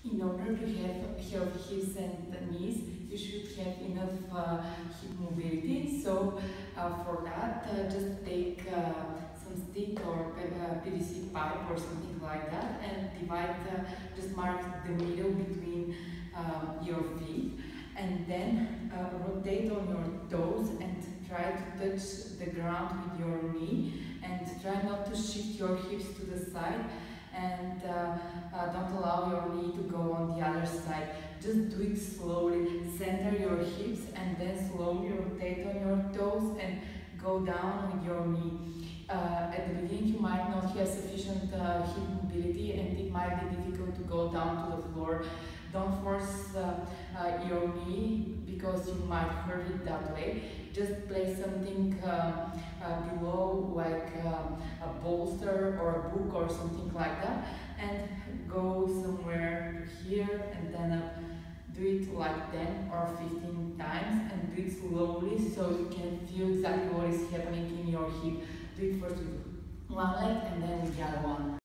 In order to have healthy hips and knees, you should have enough hip mobility. So for that, just take some stick or PVC pipe or something like that and divide, just mark the middle between your feet, and then rotate on your toes and try to touch the ground with your knee, and try not to shift your hips to the side, and don't allow your knee to go on the other side. Just do it slowly. Center your hips and then slowly rotate on your toes and go down with your knee. At the beginning you might not have sufficient hip mobility and it might be difficult to go down to the floor. Don't force your knee because you might hurt it that way. Just place something below, like a bolster or a book or something like that, and go somewhere here and then do it like 10 or 15 times, and do it slowly so you can feel exactly what is happening in your hip. Do it first with one leg and then with the other one.